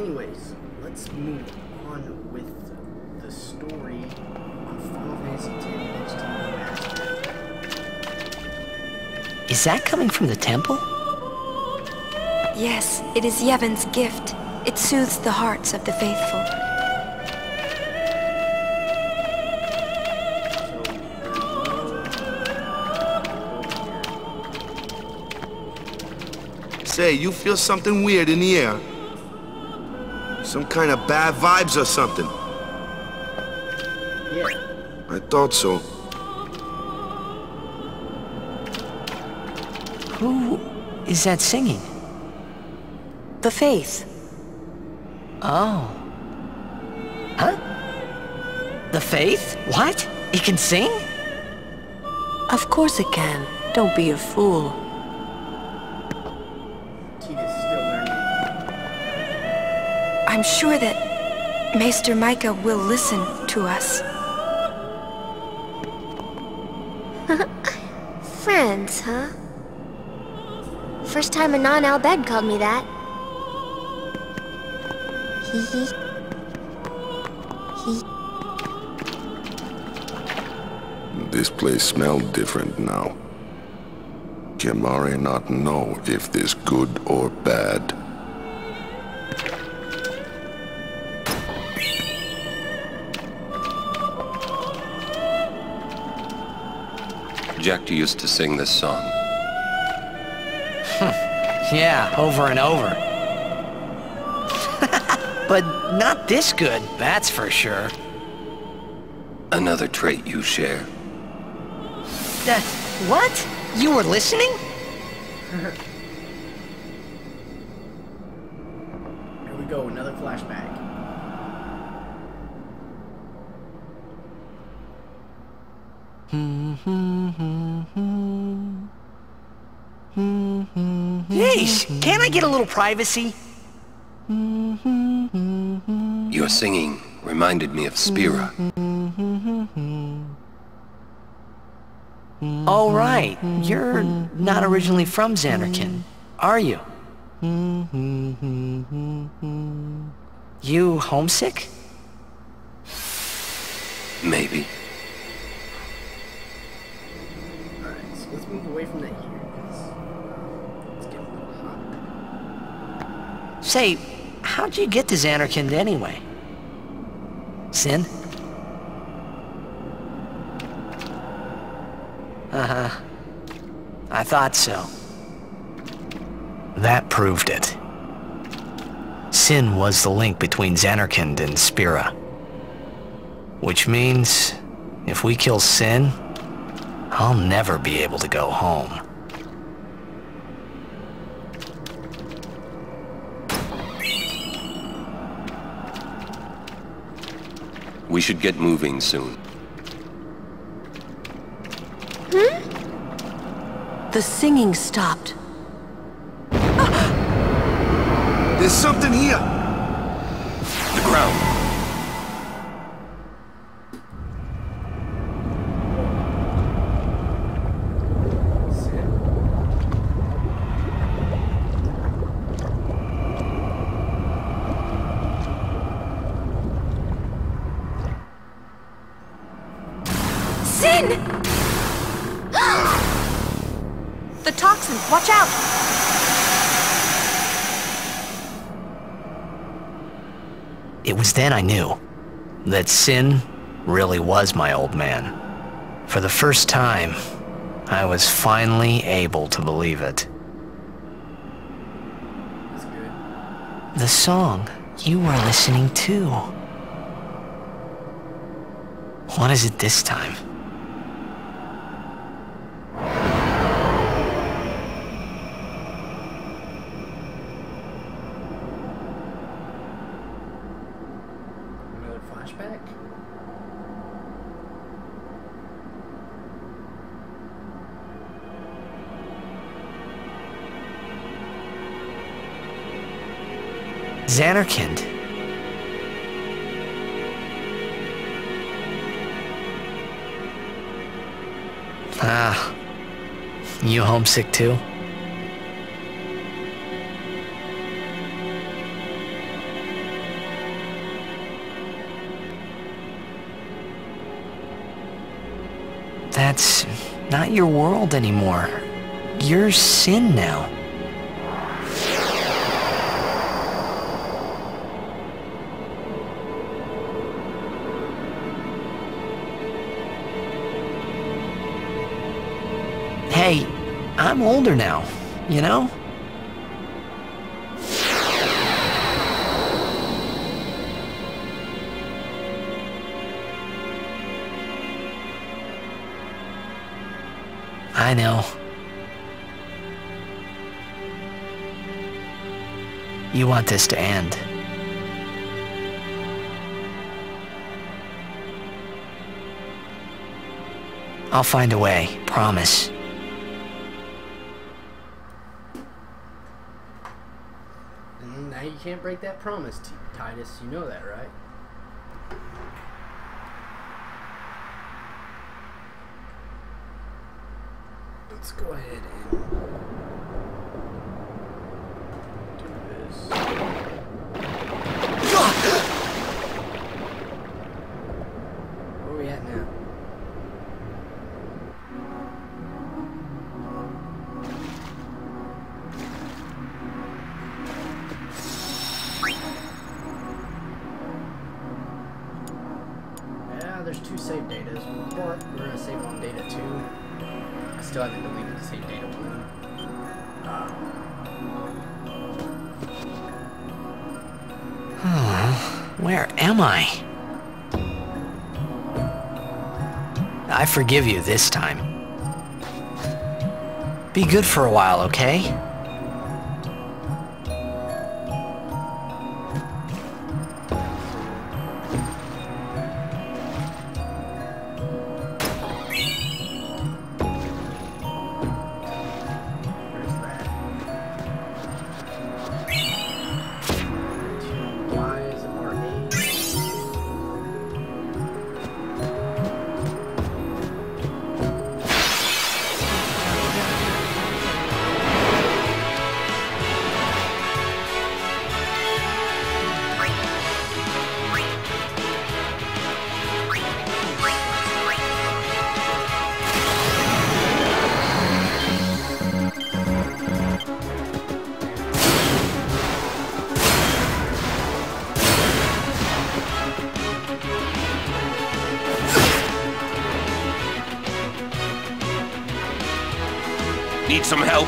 anyways, let's move on with the story on Final Fantasy X Remaster. Is that coming from the temple? Yes, it is Yevon's gift. It soothes the hearts of the faithful. Say, you feel something weird in the air? Some kind of bad vibes or something? Yeah. I thought so. Who is that singing? The faith. Oh. Huh? The faith? What? It can sing? Of course it can. Don't be a fool. I'm sure that Maester Micah will listen to us. Friends, huh? First time a non-Albed called me that. Hee hee. This place smells different now. Can Mari not know if this good or bad? Jack used to sing this song. Yeah, over and over. But not this good, that's for sure. Another trait you share. What? You were listening? Here we go, another flashback. Jeez, can't I get a little privacy? Your singing reminded me of Spira. Oh, right. You're not originally from Zanarkand, are you? You homesick? Maybe. Alright, so let's move away from that here, because it's getting a little hot. Say, how'd you get to Zanarkand anyway? Sin? Uh-huh. I thought so. That proved it. Sin was the link between Zanarkand and Spira. Which means, if we kill Sin, I'll never be able to go home. We should get moving soon. The singing stopped. There's something here! The ground. Sin! The toxin! Watch out! It was then I knew that Sin really was my old man. For the first time, I was finally able to believe it. That's good. The song you were listening to. What is it this time? Another flashback? Zanarkand. Ah, you homesick too? That's not your world anymore. You're Sin now. Hey, I'm older now, you know? I know. You want this to end. I'll find a way, promise. Now you can't break that promise, Titus. You know that, right? Let's go ahead and do this. Where are we at now? Yeah, there's 2 save datas. We're gonna save on data 2. I still haven't deleted the save data 1. Where am I? I forgive you this time. Be good for a while, okay? Need some help?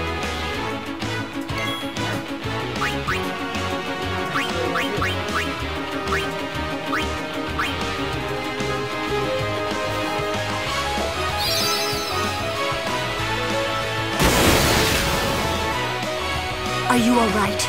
Are you all right?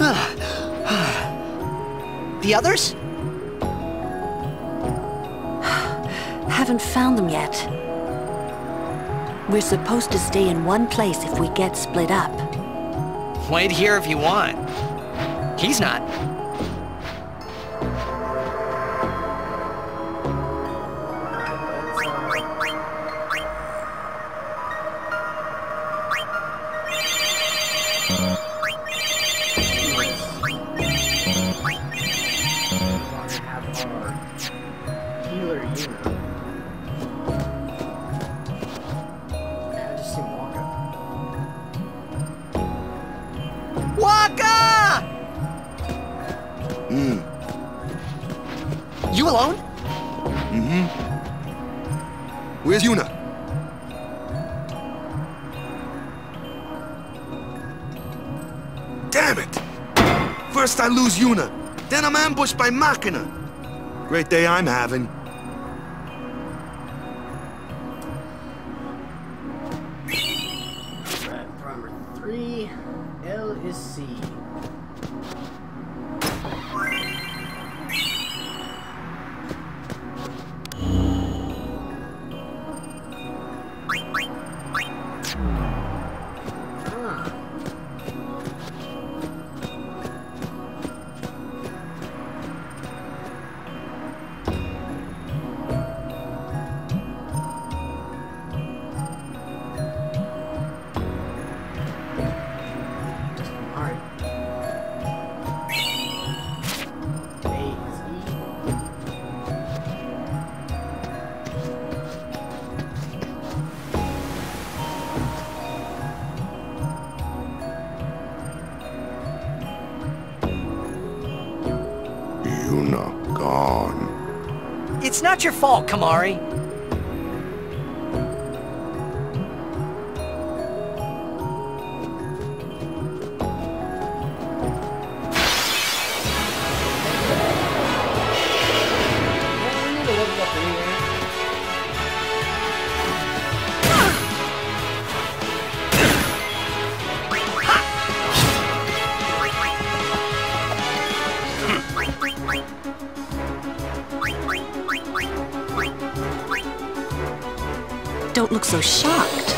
The others? Haven't found them yet. We're supposed to stay in one place if we get split up. Wait here if you want. He's not. You alone? Mm-hmm. Where's Yuna? Damn it! First I lose Yuna, then I'm ambushed by Machina. Great day I'm having. Alright, primer 3. L is C. Yuna gone. It's not your fault, Kamari. Don't look so shocked.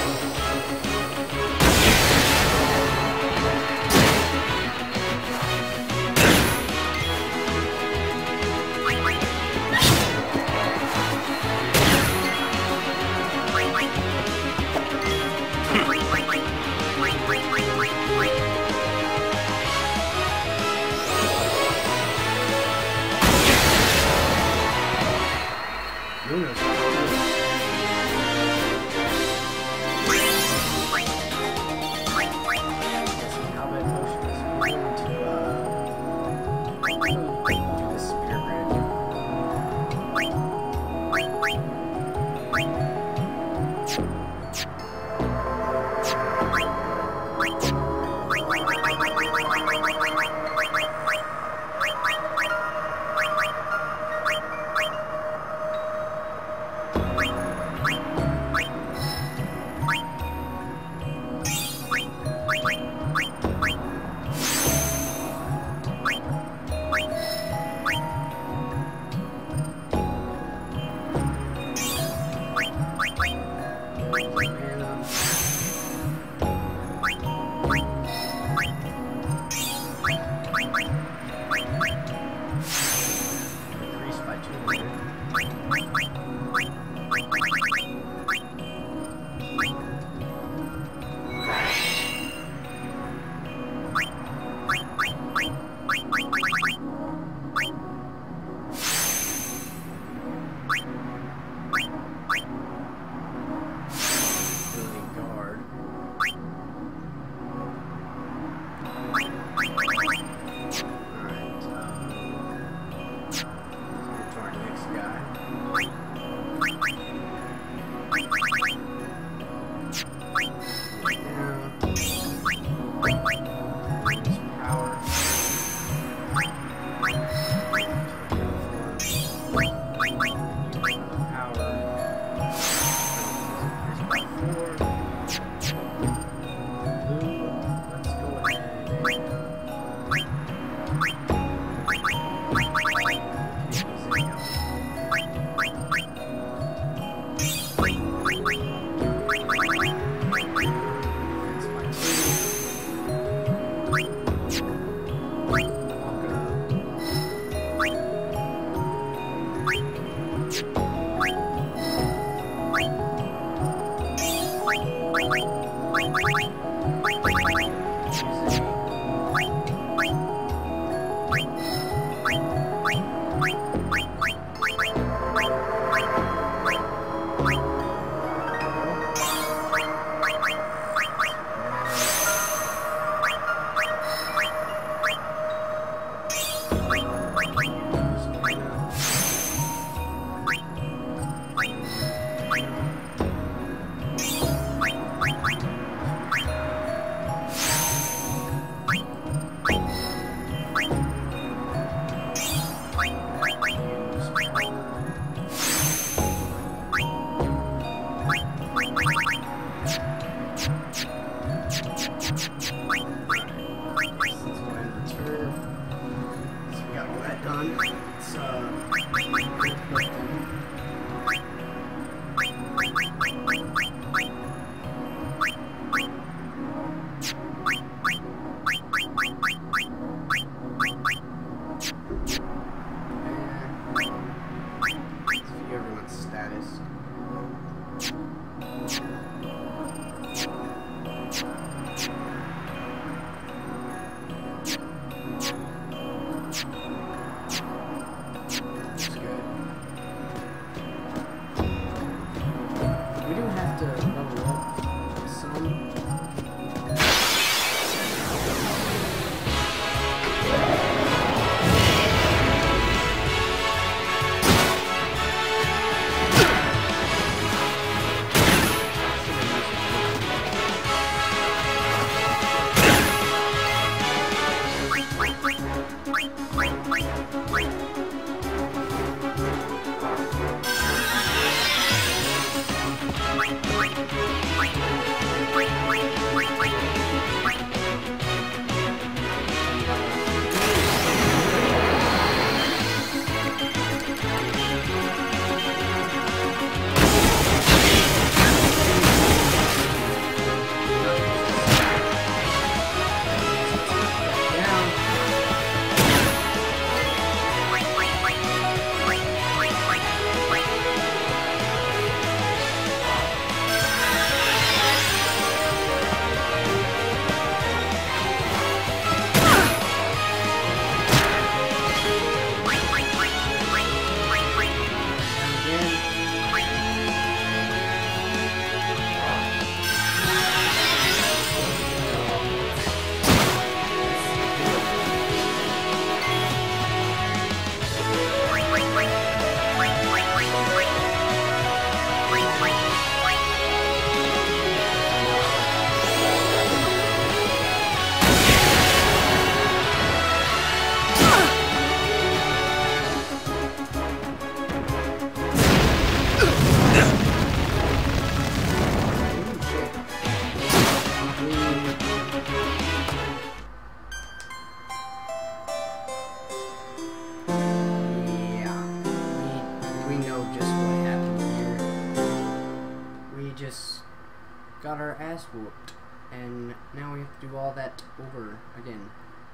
got our ass whooped, and now we have to do all that over again.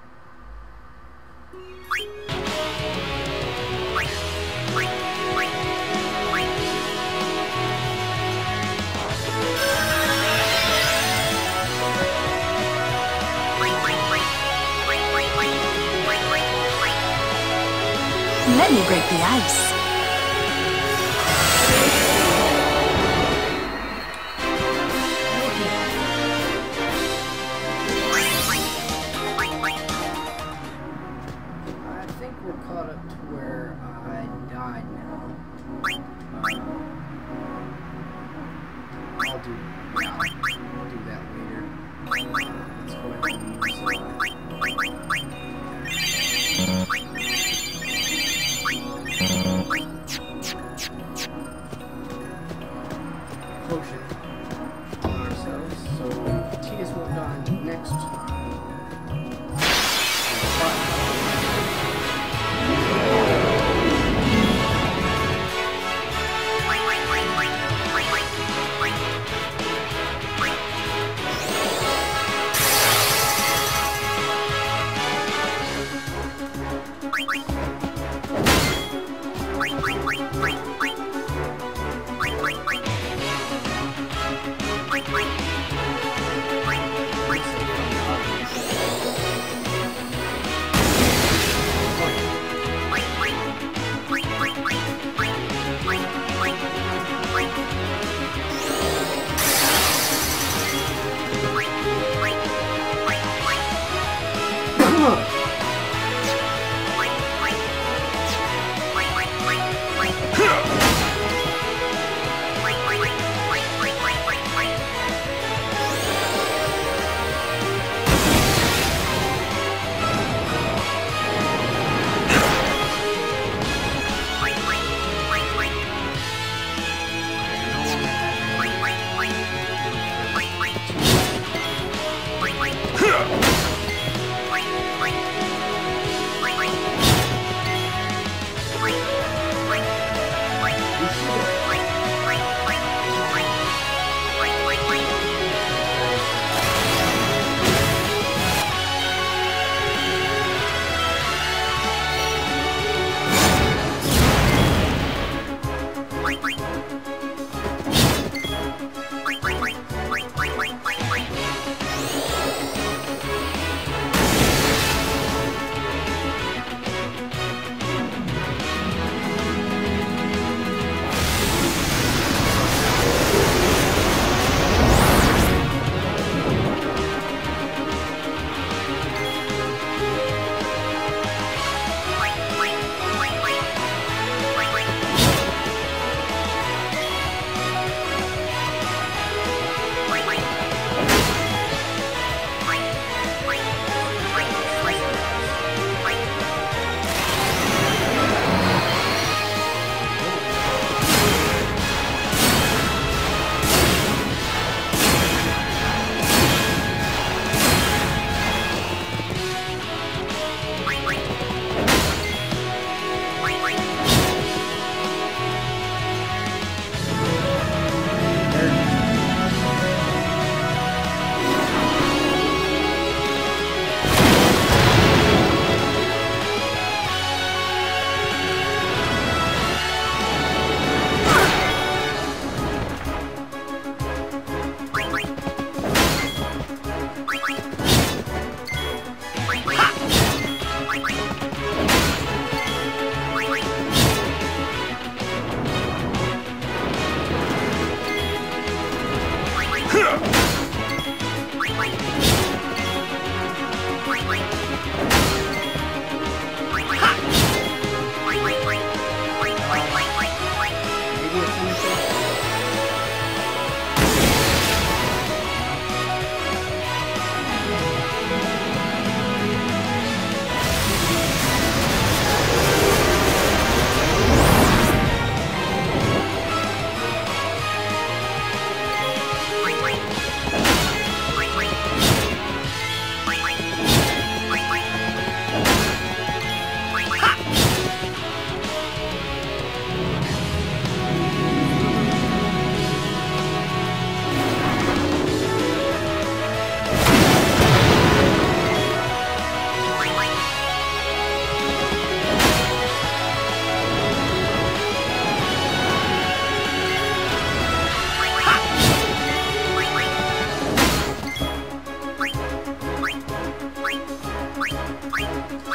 Let me break the ice. I think we're caught up to where I died now. I'll do that later. Let's go ahead and potion on ourselves, so Titus won't die next time.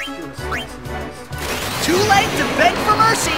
Too late to beg for mercy!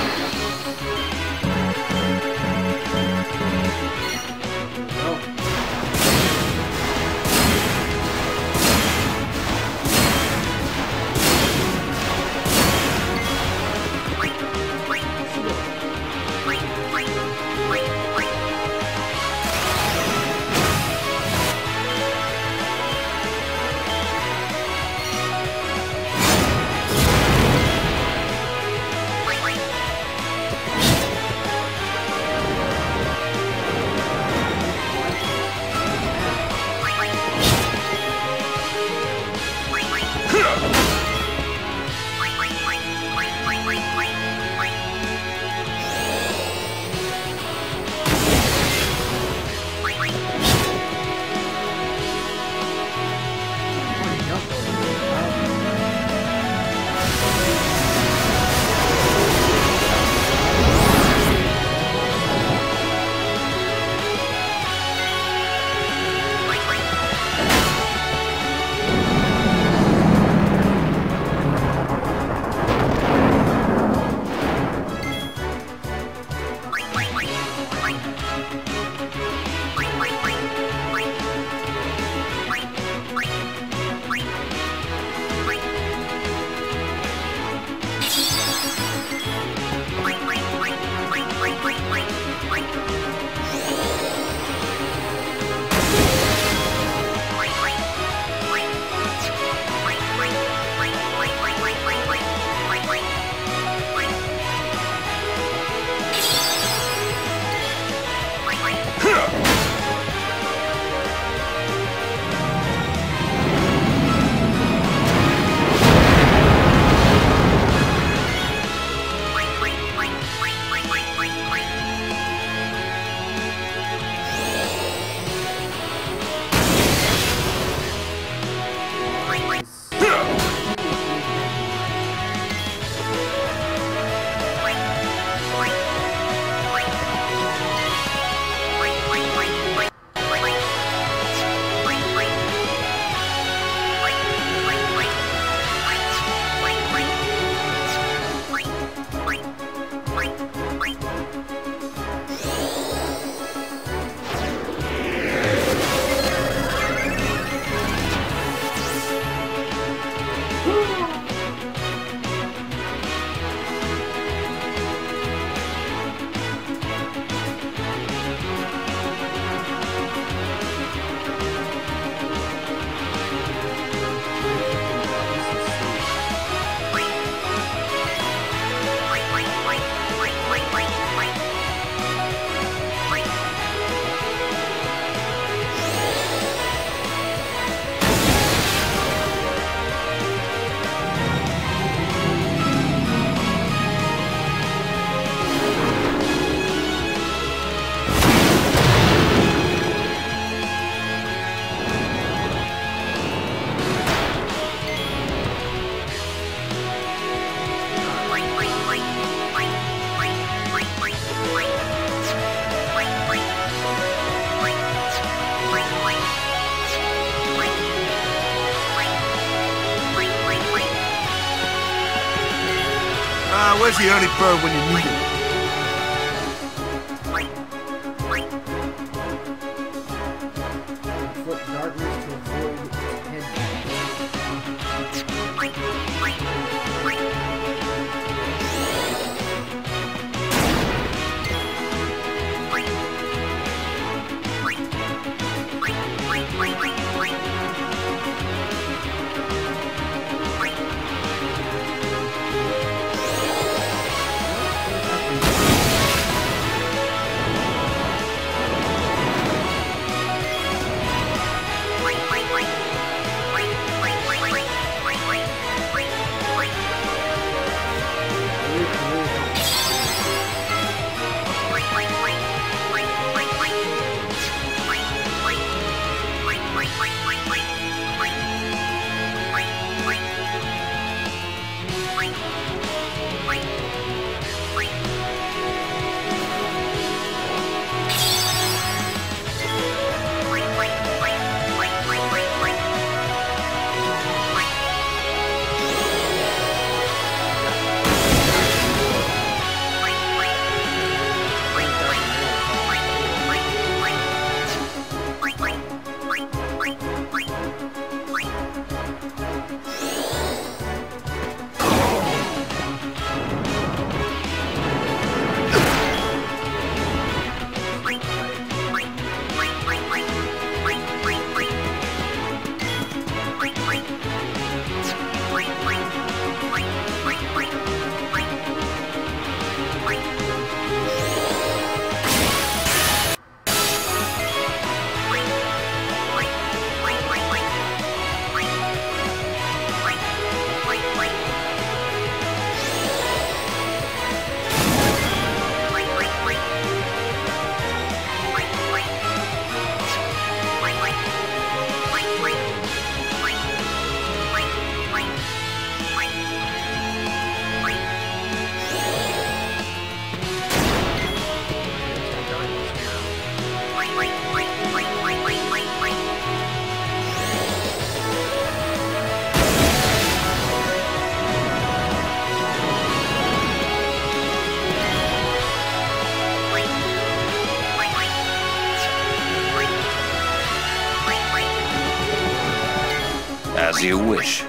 Where's the early bird when you need it? Inflict darkness to avoid As you wish.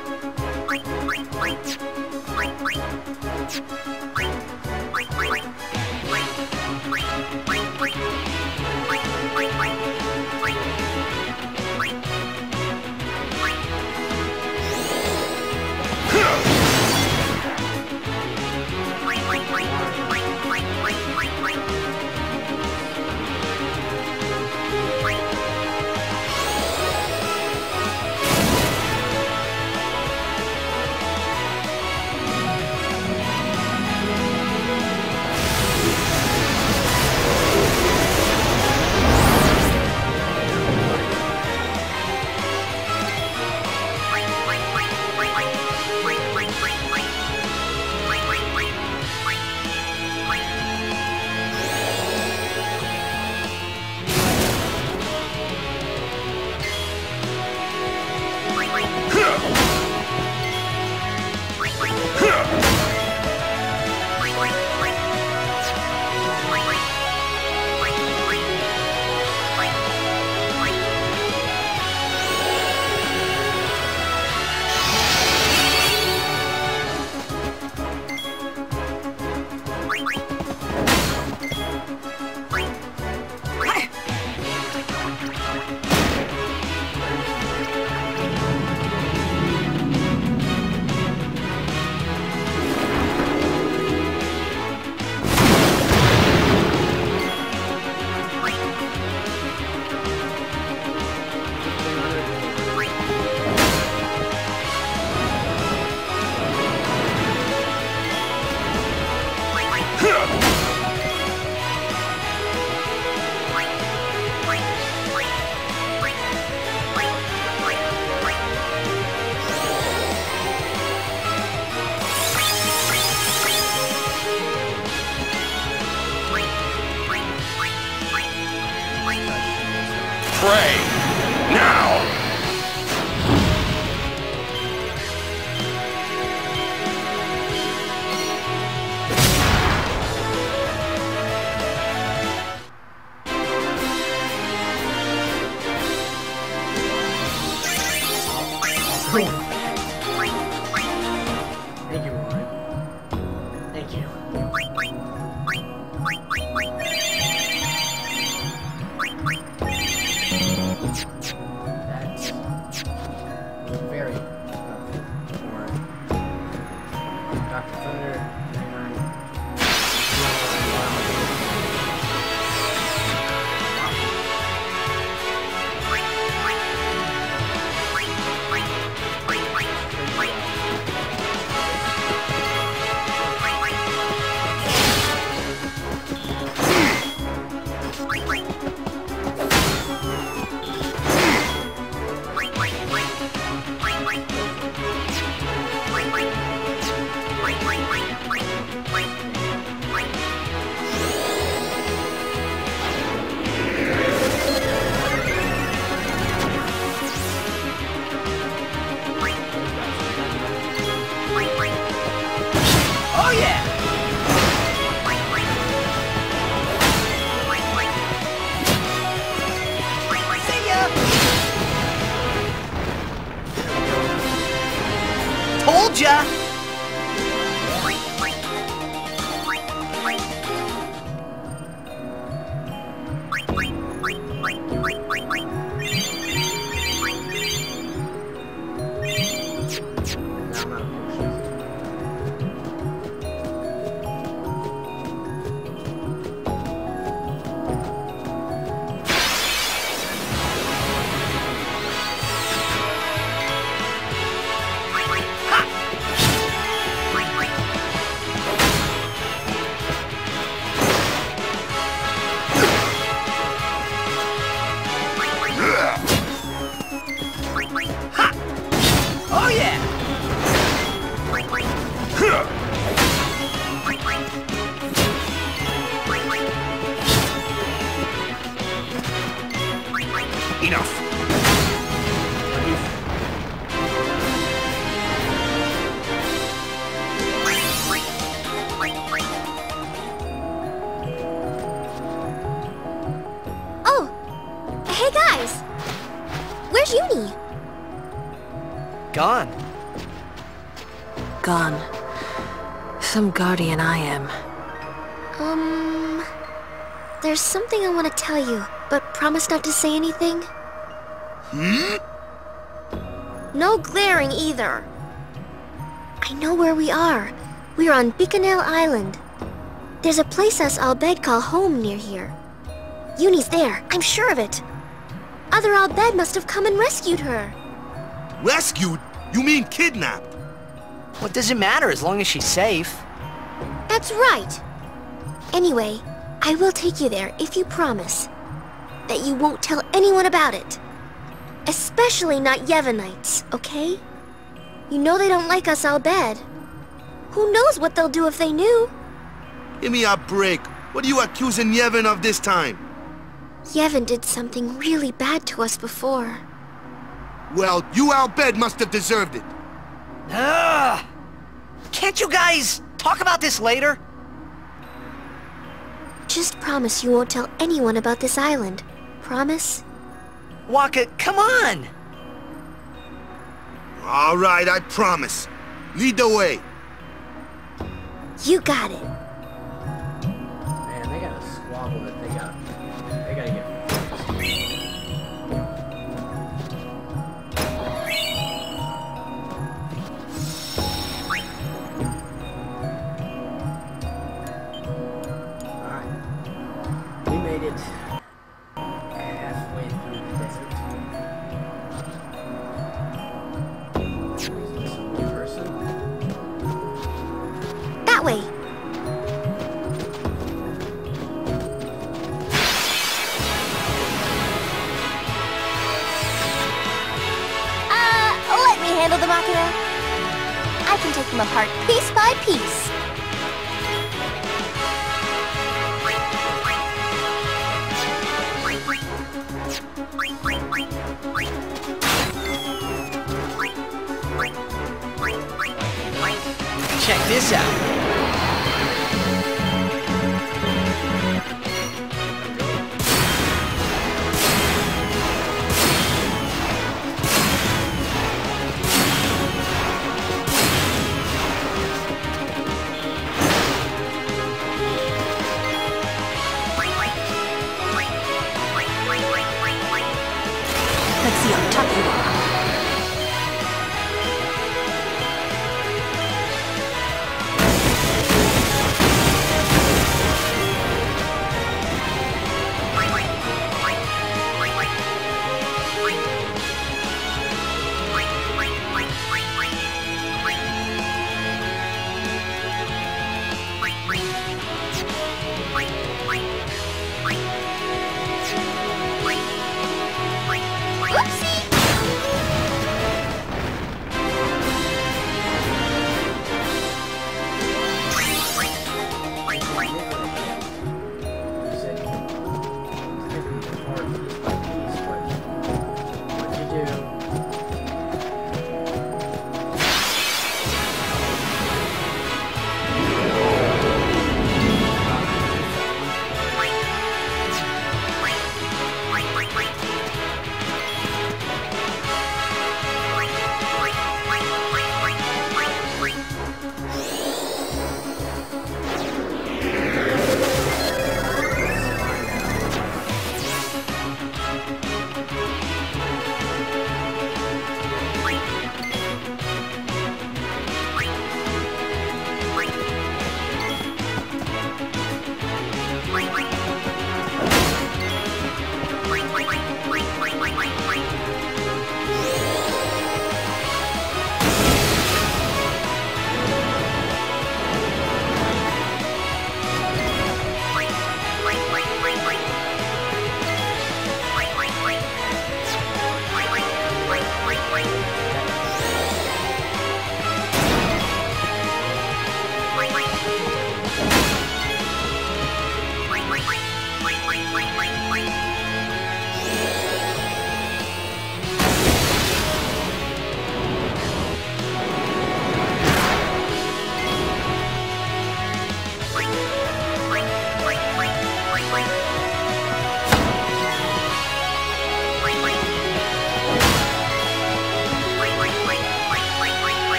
Pray, now! Thank you, Roy. Thank you. That's very for Dr. Thunder Oh yeah! See ya! Told ya! Oh yeah! Enough. Oh! Hey guys! Where's Uni? gone. Gone. Some guardian I am. There's something I want to tell you, but promise not to say anything. No glaring either. I know where we are. We're on Bikanel Island. There's a place us Al-Bed call home near here. Uni's there, I'm sure of it. Other Al-Bed must have come and rescued her. Rescued? You mean kidnapped? What does it matter as long as she's safe? That's right. Anyway, I will take you there if you promise that you won't tell anyone about it. Especially not Yevonites, okay? You know they don't like us Al-Bed. Who knows what they'll do if they knew? Give me a break. What are you accusing Yevon of this time? Yevon did something really bad to us before. Well, you Al-Bed must have deserved it. Ugh! Can't you guys talk about this later? Just promise you won't tell anyone about this island. Promise? Waka, come on! All right, I promise. Lead the way. You got it. Man, they got a squabble that they gotta get Alright. We made it halfway through the desert. Is this a new person? That way. Let me handle the Machina. I can take them apart piece by piece. Check this out. Let's see how tough you are.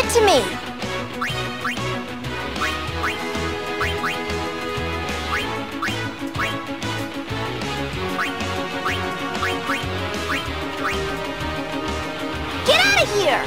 it to me. Get out of here!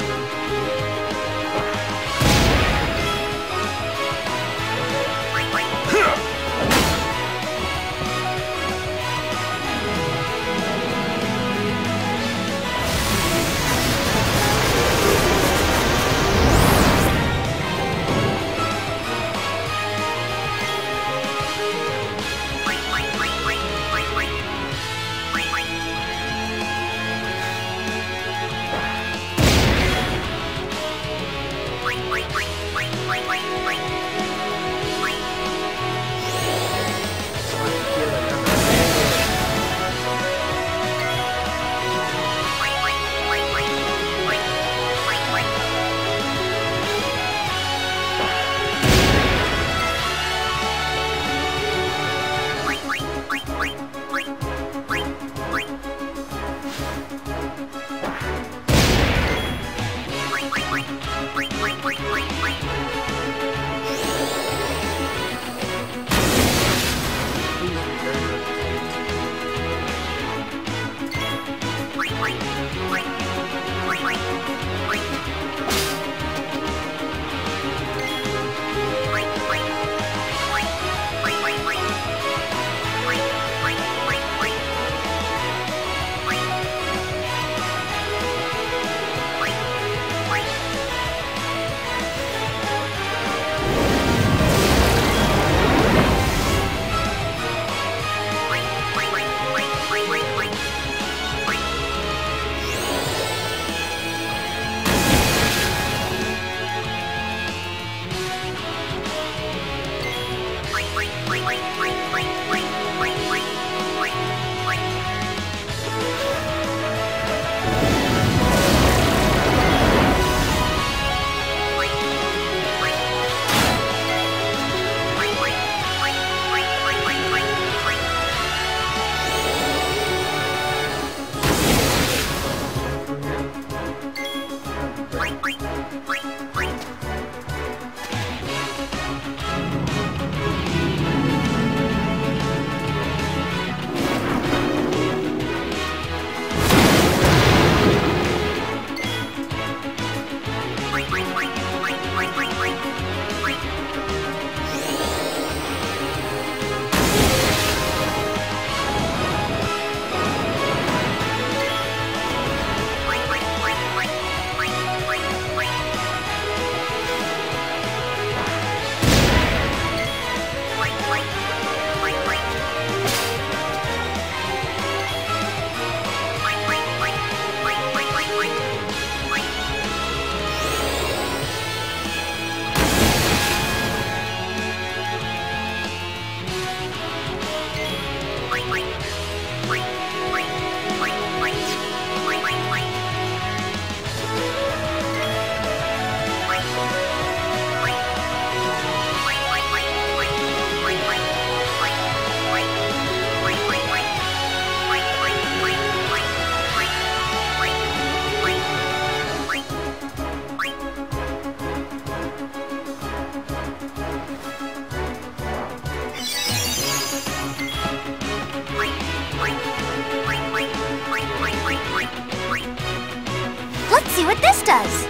Let's see what this does.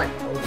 like,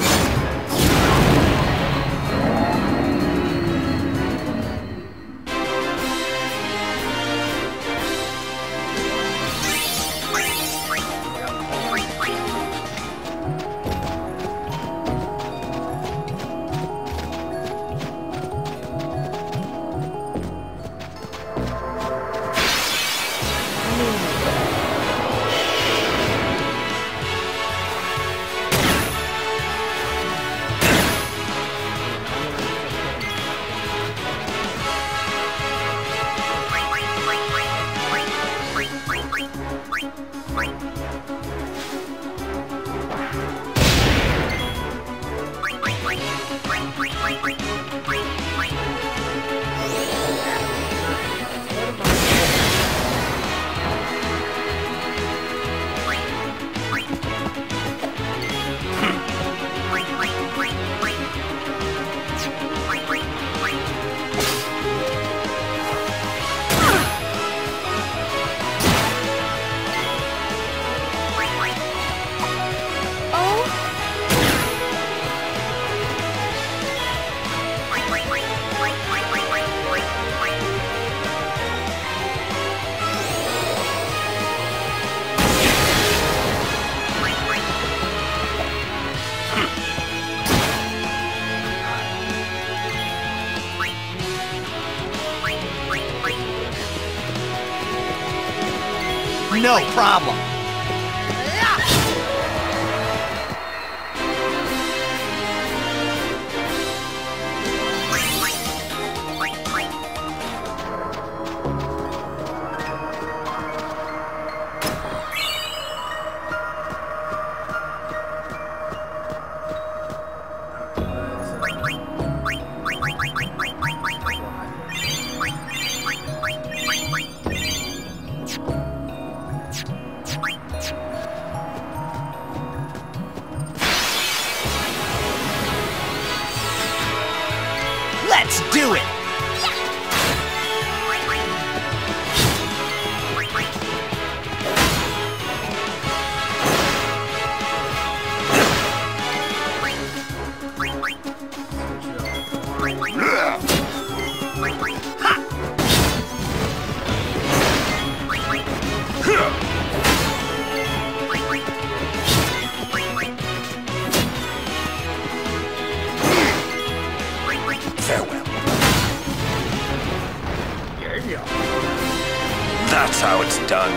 No problem. Let's do it! Farewell. That's how it's done.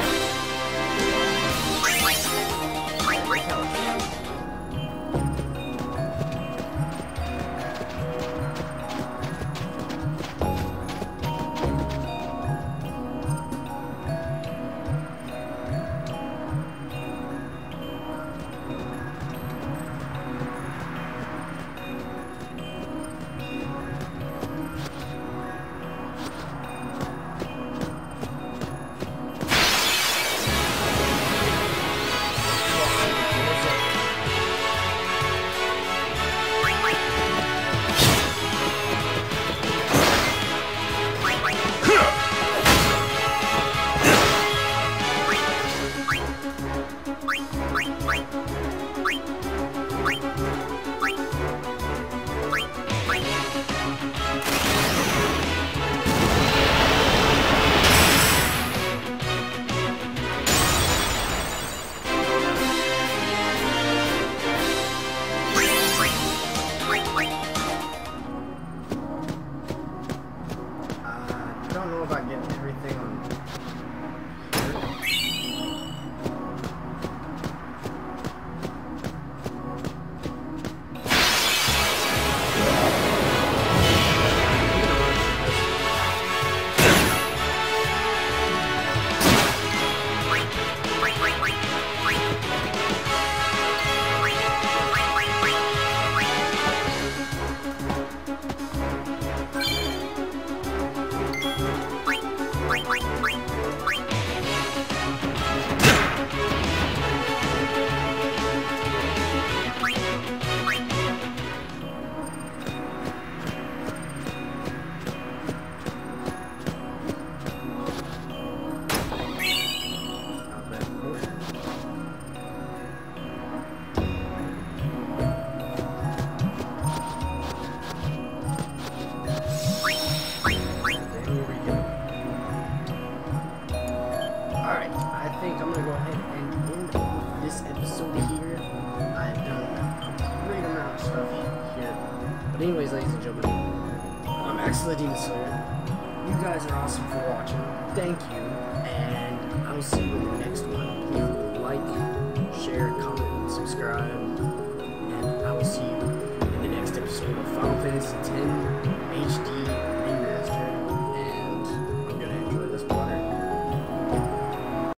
But anyways, ladies and gentlemen, I'm Axle the Demon Slayer. You guys are awesome for watching. Thank you, and I will see you in the next one.